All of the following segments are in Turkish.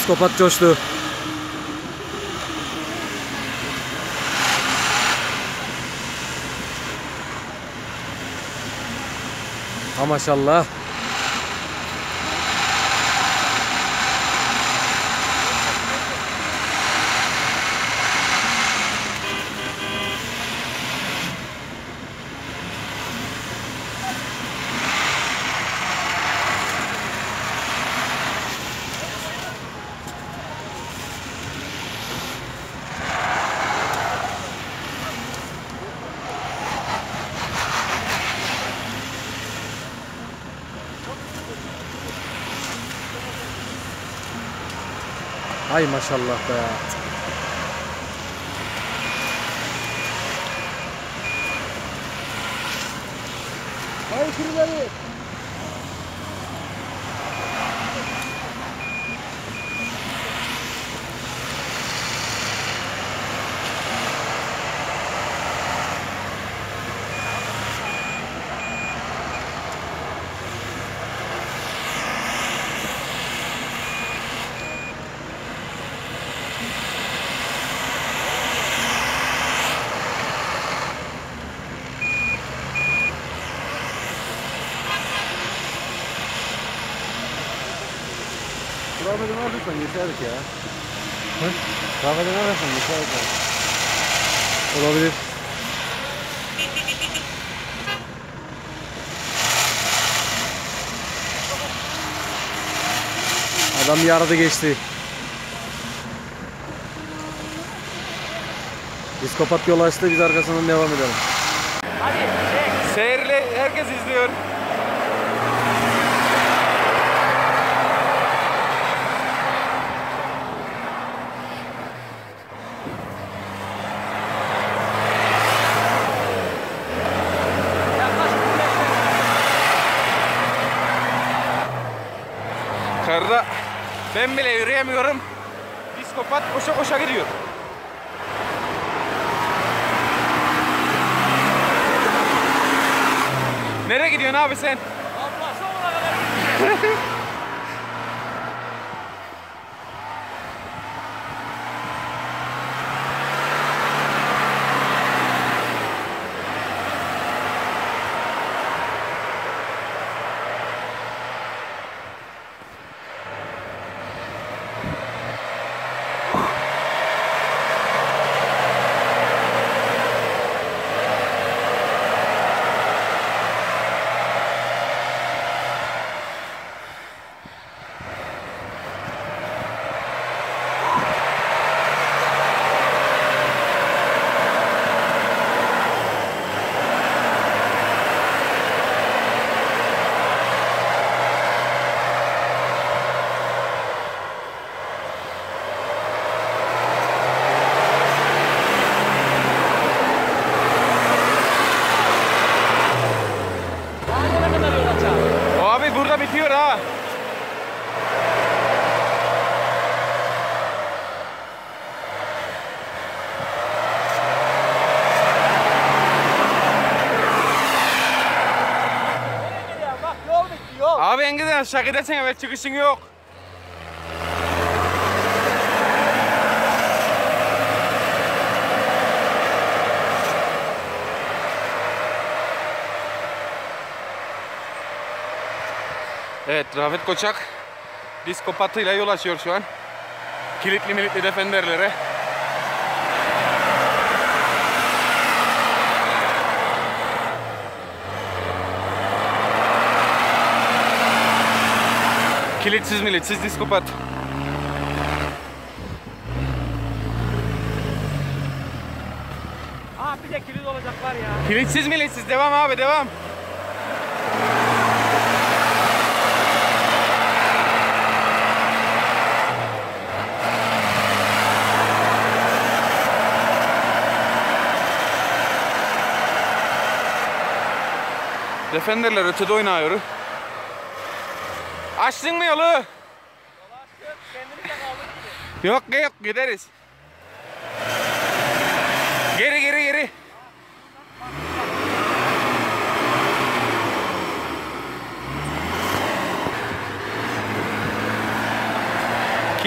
Psikopat coştu. Ha maşallah. Ay maşallah be. Ay kırıları. Rahmet'in alırsan yeterlik ya. Hı? Rahmet'in alırsan yeterlik ya. Olabilir. Adam yaradı geçti. Psikopat yol açtı, biz arkasından devam edelim. Hadi çek. Seyirle herkes izliyor. Karda ben bile yürüyemiyorum. Psikopat koşa koşa gidiyor. Nereye gidiyorsun abi sen? Allah sonuna kadar. Burada bitiyor ha. Bak yol bitti yol. Abi en güzel aşağı gidersen evet çıkışın yok. Evet, Rafet Koçak psikopatıyla yol açıyor şu an. Kilitli defenderlere. Kilitsiz psikopat. Aa bir de kilit olacaklar ya. Kilitsiz devam abi devam. Defenderler ötede oynuyor. Açtın mı yolu? Dolaştık, kendimiz de kaldık gibi. Yok gideriz. Geri.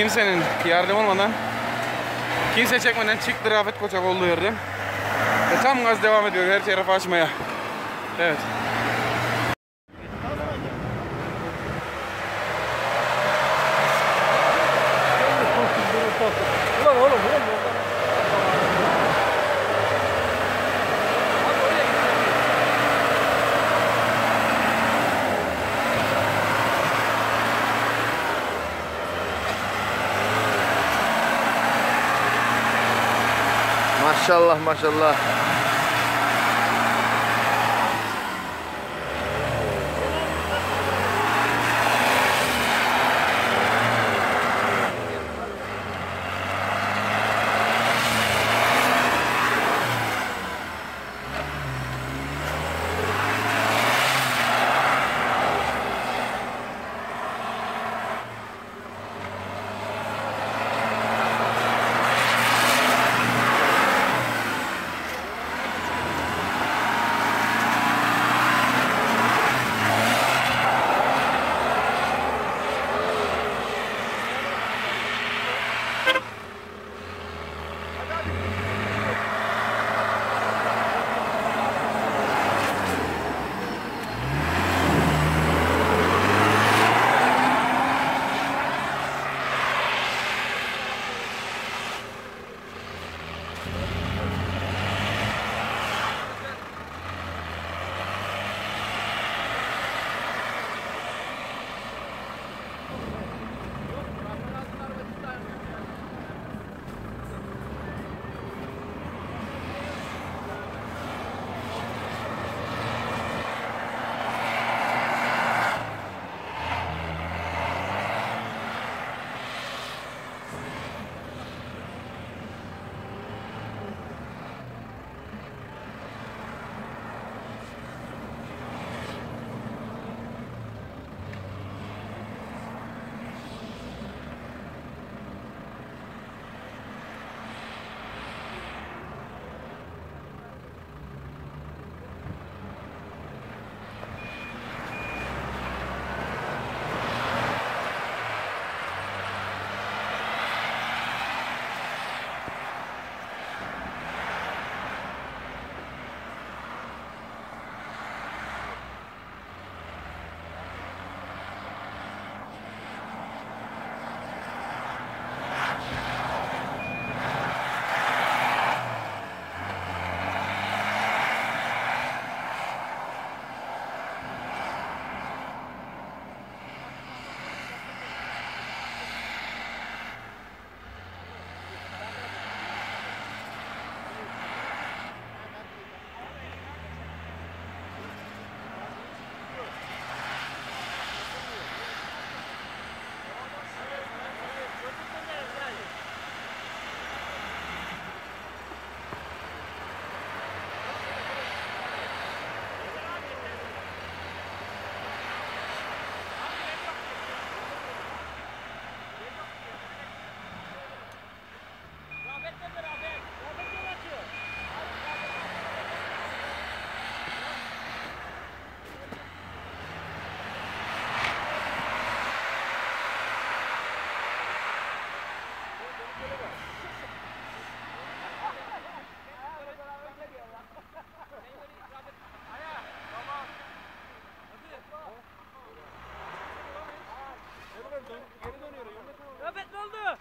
kimsenin yardım olmadan, kimse çekmeden çıktı Rafet Koçak olduğu yerden. Ve tam gaz devam ediyor her tarafı açmaya. Evet. Ulan oğlum. Maşallah maşallah. Rafet ne oldu?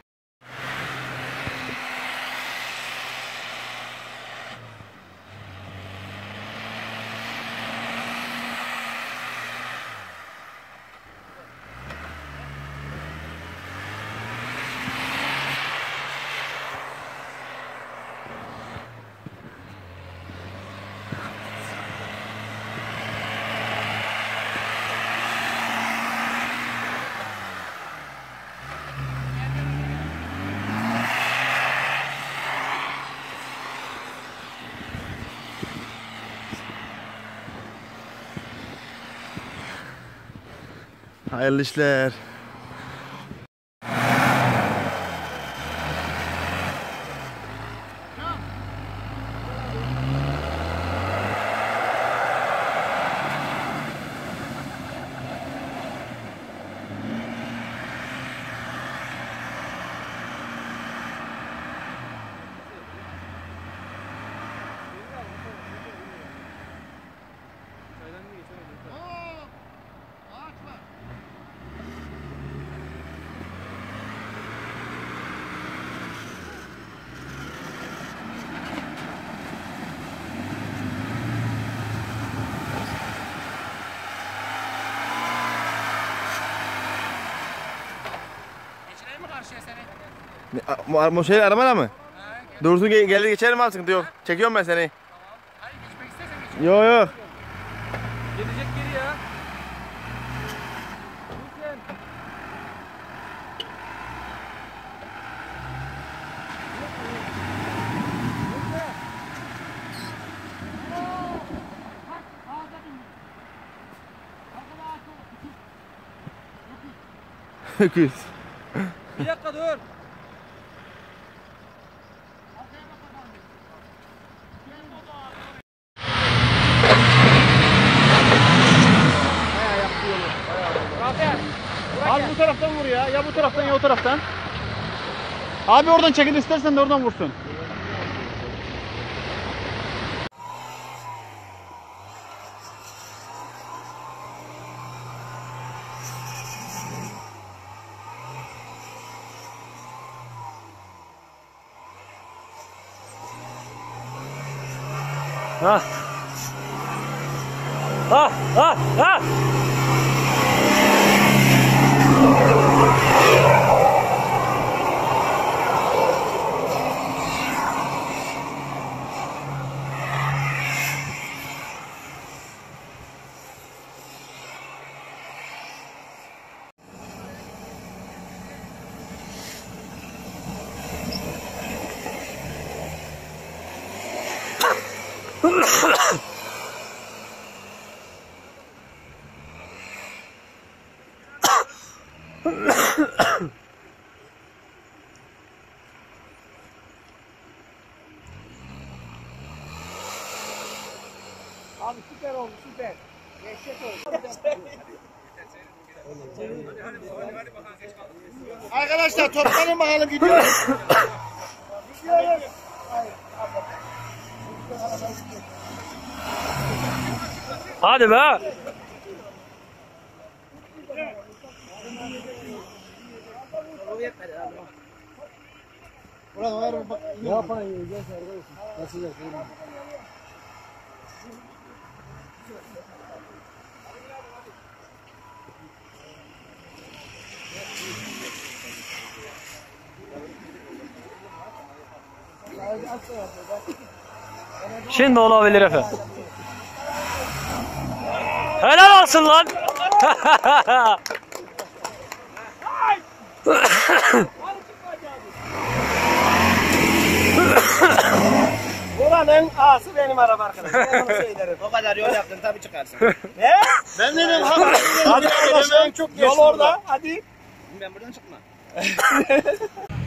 Hayırlı işler. Bu şey arabana mı? Dursun gelir geçerim al sıkıntı yok. Çekiyorum ben seni. Hayır geçmek istersen geç. Yok yok. Gelecek geri ya. Öküz. Bir dakika dur. Abi bu taraftan vur ya. Ya bu taraftan ya o taraftan. Abi oradan çekil istersen de oradan vursun. Ha. Ha, ha, ha. Abi süper oldu süper. Dehşet oldu. Arkadaşlar toplanın bakalım gidiyoruz. Hadi be. Ne yapayım? Nasıl yapayım? Şimdi olabilir efendim. Helal olsun lan. Buranın ağası benim araba arkadaşım. Ben onu söylerim. O kadar yol yaptın tabii çıkarsın. Ne? Ben dedim Hadi arkadaşlar çok yol orada. Hadi. Ben buradan çıkma.